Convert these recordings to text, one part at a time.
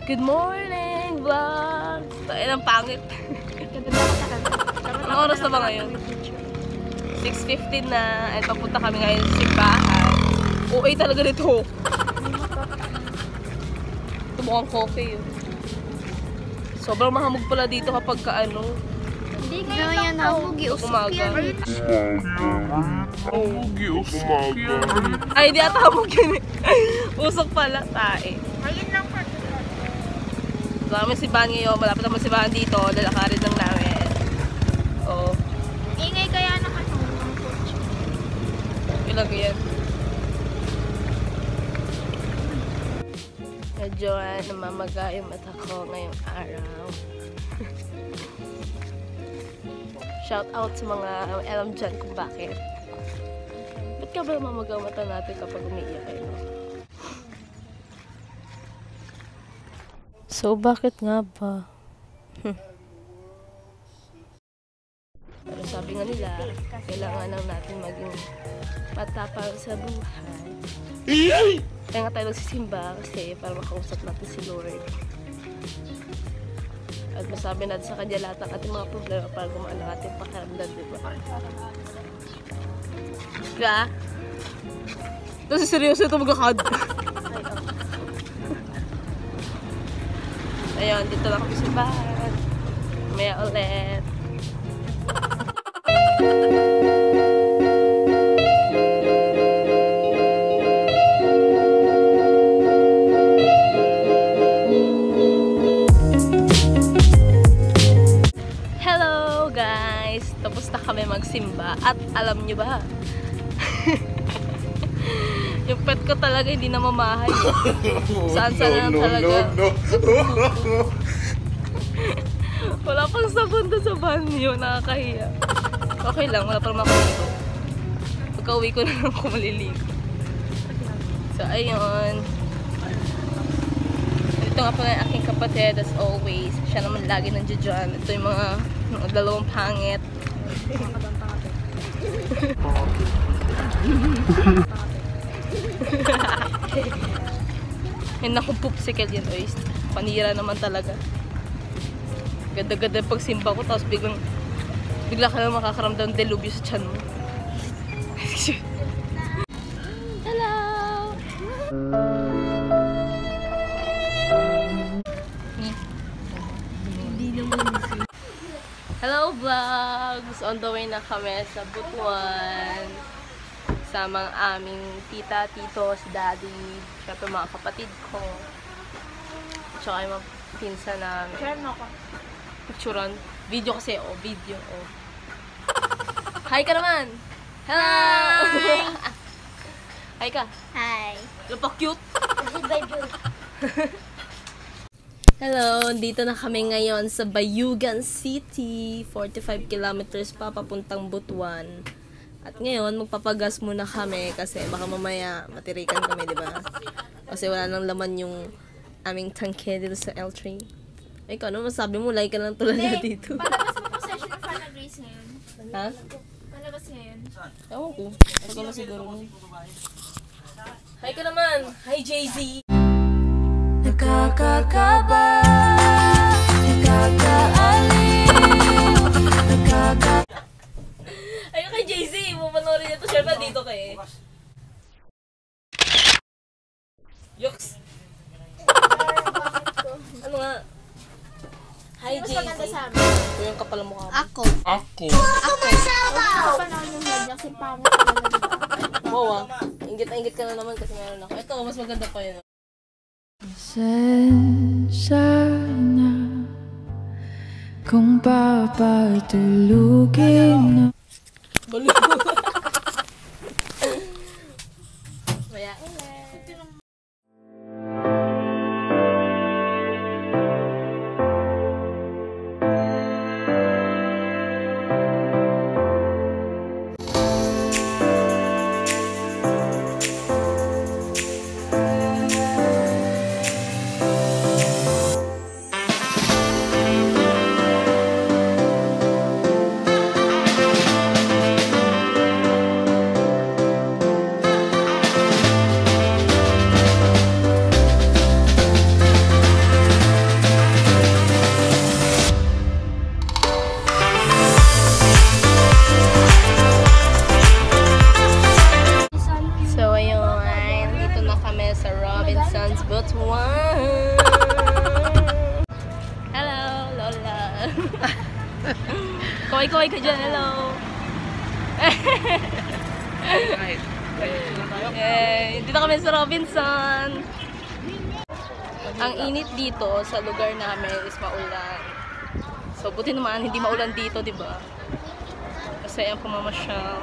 Good morning, vlog! Tayo ng pangit. Anong oras na ba ngayon? 6:15 na. At papunta kami ngayon sa simbahan. OA talaga nito. Ito mukhang coffee yun. Sobrang mahamog pala dito kapag kaano. Hindi ngayon yan hamugi. Usok yan. Hamugi, usok yan. Ay, di ata hamog yun eh. Usok pala. Tae. Ayun lang pa. Kami si Bangi yun. Malapit naman si Bangi dito. Lalakarin lang namin. Oo. Ingay kaya ng ano. Ilag yan. Medyo namamaga yung mata ko ngayong araw. Shout out sa mga alam dyan kung bakit. Ba't ka ba namamaga mata natin kapag umiiyak kayo? So, bakit nga ba? Pero sabi nga nila, kailangan lang natin maging matapang sa buhay. Kaya nga tayo nagsisimba kasi para makausap natin si Lord. At masabi natin sa kanya lahat ng ating mga problema para gumaan ang ating pakiramdam, di ba? Diba? Ito si seryoso ito magkakad. Ayun, dito lang kami sa bahay. Maya ulit. Hello guys! Tapos na kami magsimba. At alam nyo ba? Yung pet ko talaga hindi na mamahay. Saan-saan na talaga. Wala pang sabon doon sa banyo. Nakakahiya. Okay lang. Wala pang makuligo. Pagka-uwi ko na lang kung maliligo. So, ayun. Ito nga pala yung aking kapatid as always. Siya naman lagi nandiyan dyan. Ito yung mga dalawang pangit. Yan akong poopsicle yun, oy. Panira naman talaga. Ganda-ganda pag simba ko, tapos bigla ka lang makakaramdam delubyo sa tiyan mo. Hello! Hello vlogs! On the way na kami sa Butuan. Samang aming tita, tito, si daddy, syempre mga kapatid ko. Tsaka yung mga pinsa namin. Share mo ko. Picturean. Video kasi, oh. Video, oh. Hi ka naman! Hello! Hi! Hi ka. Hi. Lupa cute. Bye-bye. Hello, dito na kami ngayon sa Bayugan City. 45 kilometers pa papuntang Butuan. At ngayon, magpapagas muna kami kasi baka mamaya matirikan kami, di ba? Kasi wala nang laman yung aming tangke dito sa L3. Ay, ano masabi mo? Like ka lang tulala dito. Palabas mo po session ng Fana Grace ngayon. Ha? Palabas ngayon. Ewan ko. Ano ka na siguro nun? Hi ka naman! Hi, Jay-Z! Nakakakaba, nakakaaliw, ayun kay Jay-Z, mapanorin nito. Sure ba dito kayo? Yoks! Ano nga? Hi, Sino mas Jay-Z. maganda sa amin? Ito yung kapal ang mukha mo. Ako. Ako. Ako pa naman yung head niya kasi pangit talaga. Wow ah. Ingit na ingit ka na naman kasi meron ako. Ito, mas maganda pa yun. Pasensya na kung papatulugin na. Balo. Maya ulit. Mag-hi ka dyan. Hello. Dito kami sa Robinson. Ang init dito sa lugar namin is maulan. So, buti naman hindi maulan dito, di ba? Kasi ang pamamasyal.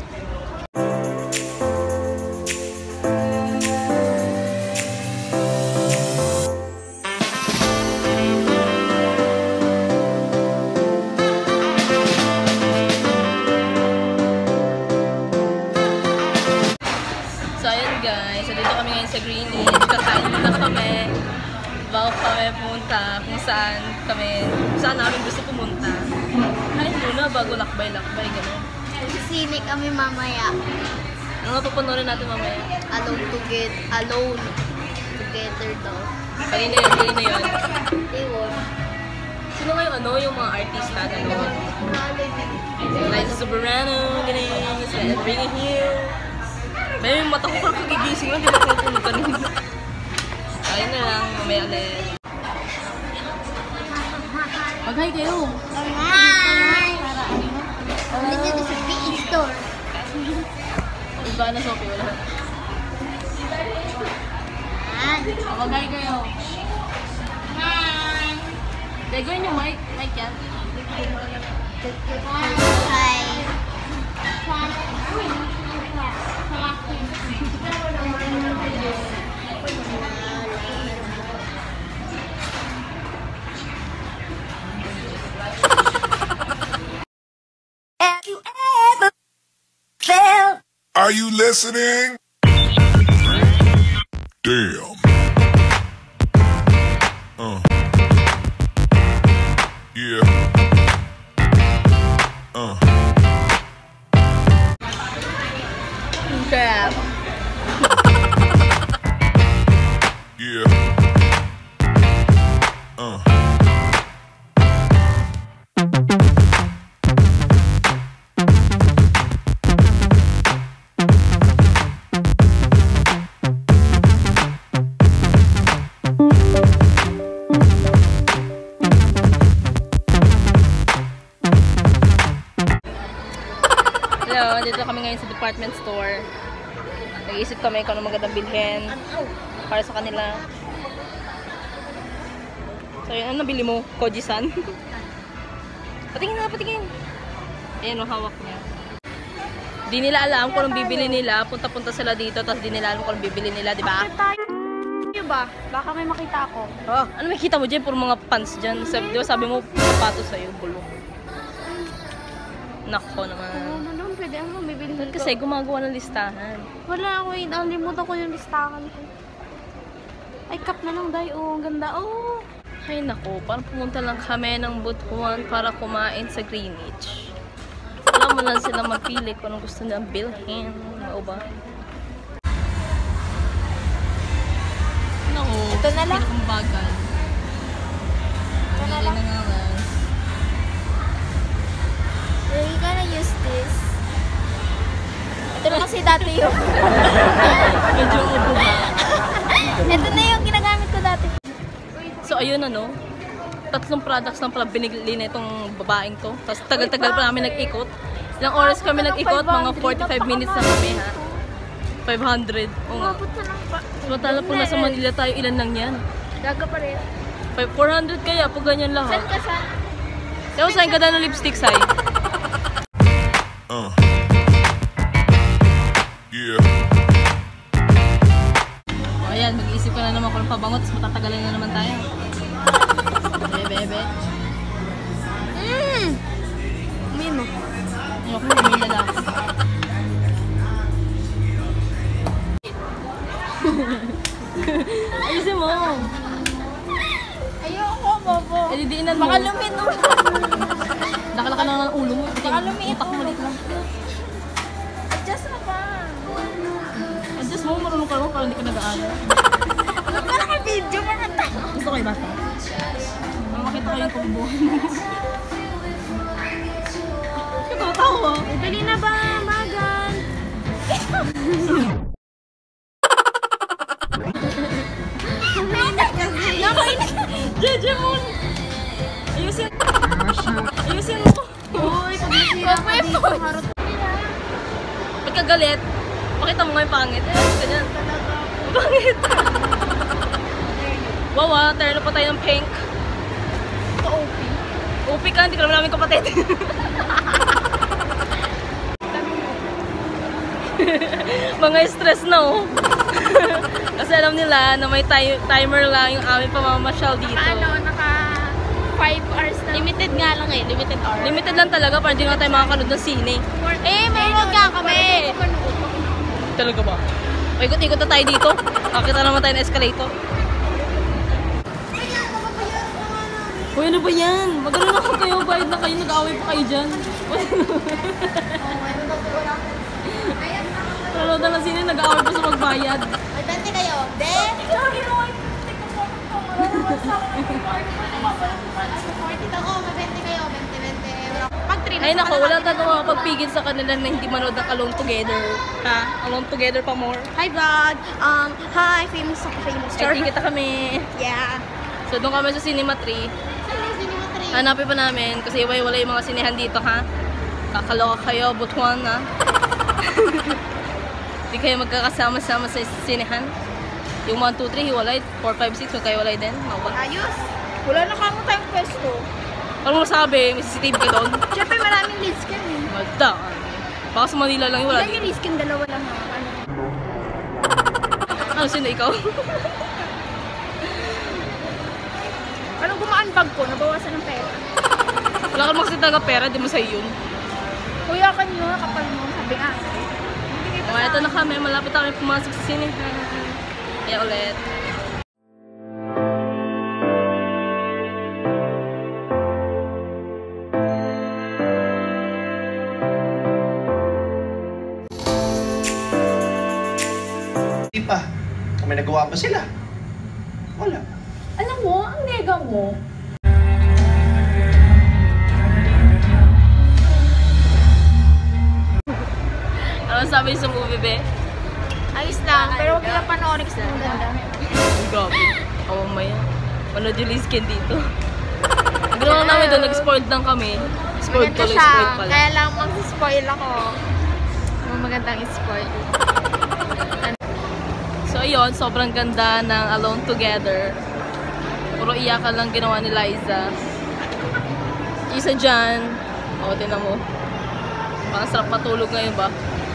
So, ayun guys. So, dito kami ngayon sa Greenwich. Kakain muna kami. Bago kami pumunta kung saan namin gusto pumunta. Kain muna bago lakbay-lakbay, gano'n. Sine kami mamaya. Ano nga papunurin natin mamaya? Alone together daw. Kanina yun. Iwan. Sino nga yung mga artista na noon? Liza Soberano, ganyan, Bringing Hill. May mata ko parang kagigising lang, di ba kung kanina? Ayun na lang, mamaya ulit. Mag-hi kayo! Hi! Dito sa PE store. Iba na Sophie, wala. Mag-hi kayo! Hi! Gagawin yung mic yan. Hi! Are you listening? Damn. Yeah. Crap. Yeah. Hello, dito kami ngayon sa department store. Nag-iisip kami kung ano magandang bilhin para sa kanila. So, yun, ano nabili mo? Koji-san? Patingin na, patingin. Ayan, hawak niya. Di nila alam kung anong bibili nila. Punta-punta sila dito, tapos di nila alam kung anong bibili nila, di ba? Tayo ba? Baka may makita ako. Oh, ano makikita mo dyan? Puro mga pants dyan. Di ba sabi mo, sapatos sa'yo, bulok. Nako naman. Ano, pwede ano, bibili ko. Kasi gumagawa ng listahan. Wala ako, nalimutan ko yung listahan ko. Ay, cup na lang, Day. Oh, ang ganda. Oh! Ay nako, parang pumunta lang kami ng Butuan para kumain sa Greenwich. Alam mo lang sila mapili kung anong gusto nilang bilhin. O ba? Nako, Ito na lang. Ang bagal. Ito na lang. Are you gonna use this? Ito na kasi dati yung... Medyo ubo ba? Ito na yung ginagamit ko dati. So ayun ano, 3 products lang pala binili na itong babaeng to. Tapos tagal-tagal pa namin nag-ikot. Ilang oras kami nag-ikot? Mga 45 minutes na kami ha. 500. O nga. Umabot na lang pa. Samantala po nasa Manila tayo, ilan lang yan? Daga pa rin. 400 kaya po ganyan lahat. Saan ka sa? Sayo saan ka na ng lipstick, Sai? Yeah. O ayan, mag-iisip ka na naman kung pabango, tapos matatagalan na naman tayo. Bebe. Umiin mo. Ayoko na, may lalaki. Ayusin mo. Ayoko, bobo. Eh, didiinan mo. Baka lumino. Nakalaka lang ng ulo mo. Baka lumiit Utak mo lang. Adjust na ba? Adjust mo, marunong ka naman para hindi ka nag-aaral. Huwag ka naka-video, mga tao. Gusto ko yung bata. Makita ko yung kumbuhan mo. Katawa. Dali na ba, Magan? Jeje mo! Ayusin mo! Uy, pag ka galit, pakita mo nga yung pangit. Ganyan. Pangit. Wow, terno pa tayo ng pink. Ito OP. OP ka, hindi ka naman namin kapatid. Mga stress na oh. Kasi alam nila na may timer lang yung aming pamamasyal dito. Naka 5 hours na. Limited nga lang eh, limited hours. Limited lang talaga para hindi nga tayo makakanood ng sine. Manood nga kami. Talaga ba? Ikot-ikot na tayo dito. Nakita naman tayo ng escalator. Uy, ano ba yan? Magano na kayo, bayad na kayo, nag-aaway pa kayo dyan. Nanood na lang sine, nag-aaway pa sa magbayad. Ay, 20 kayo. De? Ay nako, wala tayo makapagpigil sa kanila na hindi manood ng Alone Together. Ha? Alone Together pa more. Hi vlog! Hi! Famous star. Ay, kita kami. Yeah. So, doon kami sa Cinema 3. Hanapin pa namin kasi wala yung mga sinehan dito, ha? Kakaloka kayo, Butuan, ha? Hindi kayo magkakasama-sama sa sinehan. Yung 1, 2, 3, hiwalay. 4, 5, 6, magkahiwalay din. Ayos! Wala na kamo tayong pwesto. Ano mo sabi? May CCTV ka doon? Siyempre maraming leads ka eh. Magda. Baka sa Manila lang yung wala. Ilan yung leads ka? Dalawa lang ha? Ano, sino ikaw? Anong gumaan bag ko? Nabawasan ng pera. Wala ka kasi talaga pera, di mo sa'yo yun. Kuya ka nyo, kapal mo. Sabi nga. Oh, ito na kami. Malapit na kami pumasok sa sine. Kaya ulit. Di pa. May nagawa ba sila? Wala. Alam mo, ang nega mo. Ano sabi sa movie, be? Ayos lang, pero huwag nila panoorin kasi ang ganda. Gabi. Oo, maya. Panood yung Liskin dito. Ang ginawa namin doon, nag-spoiled lang kami. Spoiled Maganda tuloy, siya, spoiled pala. kaya lang mag-spoil ako. Magandang spoil. So, ayun, sobrang ganda ng Alone Together. Puro iyakan lang ginawa ni Liza. Isa dyan. O, tinan mo. Parang sarap matulog ngayon ba?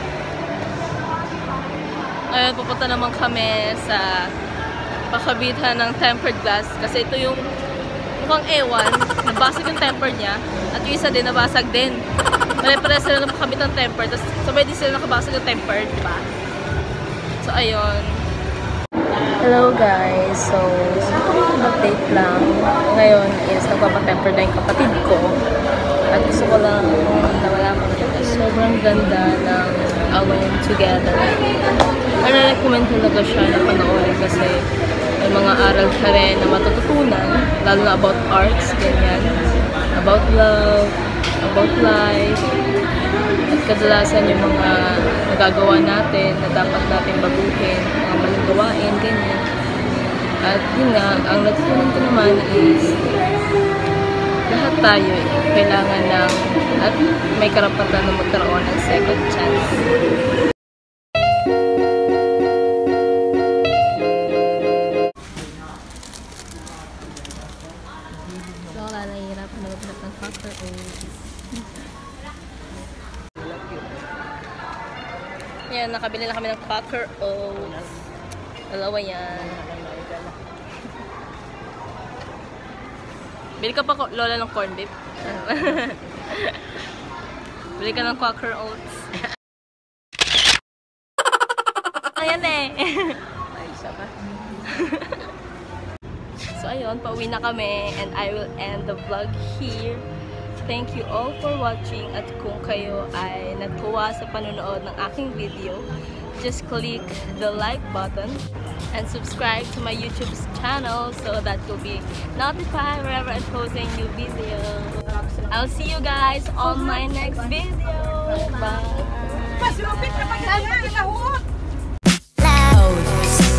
Ngayon, pupunta naman kami sa pakabithan ng tempered glass. Kasi ito yung mukhang ewan. Nabasag yung tempered niya. At yung isa din, nabasag din. Pare-pare sila ng pakabit ng tempered. Tapos sabay din sila nakabasag yung tempered, diba? So, ayun. Hello guys. So, update lang. Ngayon is nagpapatemper na yung kapatid ko. At gusto ko lang na malaman ko na sobrang ganda ng Alone Together. I-recommend talaga siya na panoorin kasi may mga aral ka rin na matututunan, lalo na about arts, ganyan, about love, about life, at kadalasan yung mga nagagawa natin na dapat natin baguhin, mga maling gawain, ganyan. At yun nga, ang natutunan ko naman is lahat tayo kailangan ng at may karapatan na magkaroon ng second chance. So, wala nahihirap na maghanap ng Quaker Oats. Yan, nakabili na kami ng Quaker Oats. Dalawa yan. Bili ka pa, Lola, ng corned beef. Bili ka ng Quaker Oats. Ayan eh. Ay, isa pa. So, ayun, pauwi na kami and I will end the vlog here. Thank you all for watching at kung kayo ay natuwa sa panonood ng aking video, just click the like button and subscribe to my YouTube channel so that you'll be notified whenever I post a new video. I'll see you guys on my next video. Bye!